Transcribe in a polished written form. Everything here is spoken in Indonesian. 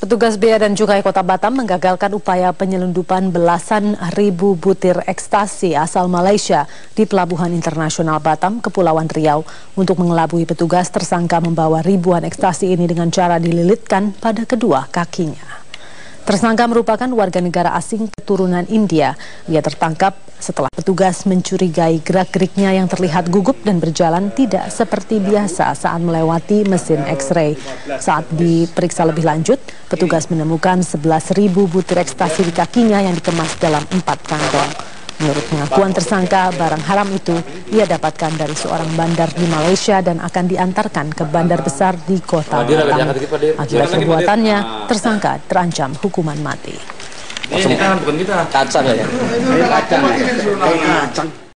Petugas Bea dan Cukai Kota Batam menggagalkan upaya penyelundupan belasan ribu butir ekstasi asal Malaysia di Pelabuhan Internasional Batam, Kepulauan Riau. Untuk mengelabui petugas, tersangka membawa ribuan ekstasi ini dengan cara dililitkan pada kedua kakinya. Tersangka merupakan warga negara asing keturunan India. Ia tertangkap setelah petugas mencurigai gerak-geriknya yang terlihat gugup dan berjalan tidak seperti biasa saat melewati mesin X-ray. Saat diperiksa lebih lanjut, petugas menemukan 11.000 butir ekstasi di kakinya yang dikemas dalam 4 kantong. Menurut pengakuan tersangka, barang haram itu ia dapatkan dari seorang bandar di Malaysia dan akan diantarkan ke bandar besar di kota Batam. Akibat perbuatannya, tersangka terancam hukuman mati. Ini kan bukan kita. Kacang ya.